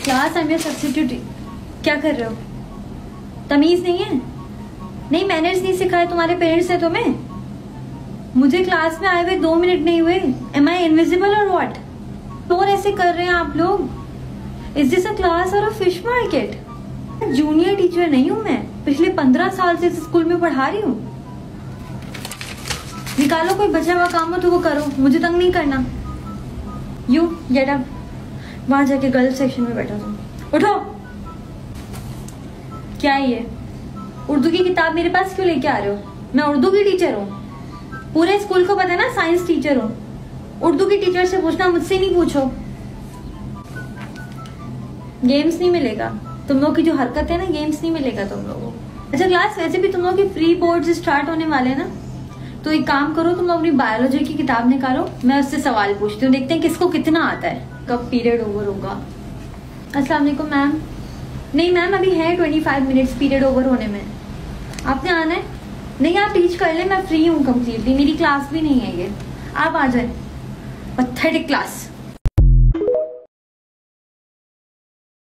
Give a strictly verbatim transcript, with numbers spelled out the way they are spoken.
Class I am your substitute. क्या कर रहे हो? तमीज नहीं है? नहीं मैनर्स नहीं सिखाए तुम्हारे पेरेंट्स ने तुम्हें? मुझे क्लास में आए हुए दो मिनट नहीं हुए। एम आई इनविजिबल और व्हाट? तो ऐसे कर रहे हैं आप लोग? इज दिस अ क्लास और a fish market? Junior teacher नहीं हूँ मैं, पिछले पंद्रह साल से इस स्कूल में पढ़ा रही हूँ। निकालो, कोई बचा हुआ काम हो तो वो करो, मुझे तंग नहीं करना। यू गेट अप, वहां जाके गर्ल्स सेक्शन में बैठो तुम। उठो। क्या है ये? उर्दू की किताब मेरे पास क्यों लेके आ रहे हो? मैं उर्दू की टीचर हूँ, पूरे स्कूल को पता है ना, साइंस टीचर हूँ। उर्दू की टीचर से पूछना, मुझसे नहीं पूछो। गेम्स नहीं मिलेगा तुम लोग की जो हरकत है ना, गेम्स नहीं मिलेगा तुम लोगों को। अच्छा क्लास, वैसे भी तुम लोग की प्री बोर्ड स्टार्ट होने वाले हैं ना, तो एक काम करो, तुम लोग अपनी बायोलॉजी की किताब निकालो, मैं उससे सवाल पूछती हूँ, देखते हैं किसको कितना आता है, कब पीरियड ओवर होगा। अस्सलाम वालेकुम मैम। नहीं मैम, अभी है twenty five minutes period over होने में, आपने आना है? नहीं आप टीच कर ले, मैं फ्री हूँ कम्प्लीटली, मेरी क्लास भी नहीं है ये, आप आ जाए। Pathetic class.